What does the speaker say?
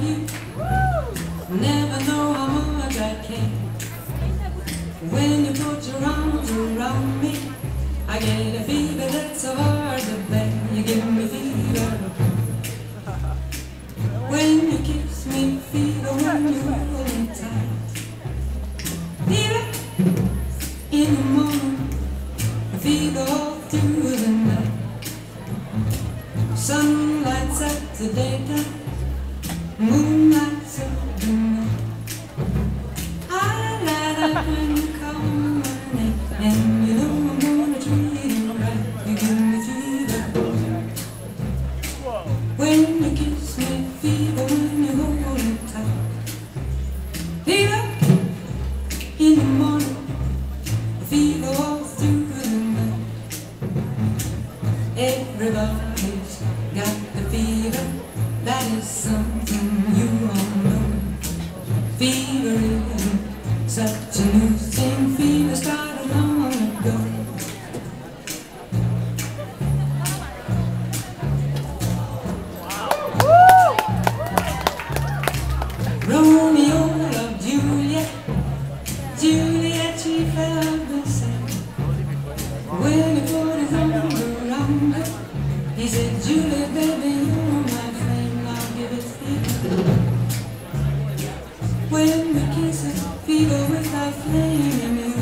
you. Never know how much I care. When you put your arms around me, I get a fever that's so hard to bear. You give me fever. When you kiss me, fever. When you hold me tight, fever in the morning, fever all through the night. Sun lights up the daytime, moonlights up the night. I light up when you call my name, and you know I'm gonna treat you right. You give me fever. When you kiss me, fever. When you hold me tight, fever in the morning, fever all through the night. Everybody's got the fever, that is something you all know. Fever isn't such a new thing, fever started long ago. Romeo loved Juliet, Juliet she felt the same. When he put his arms around her, he said, Juliet, baby, you're my flame, I'll give it fever. When we kiss it, fever with our flame.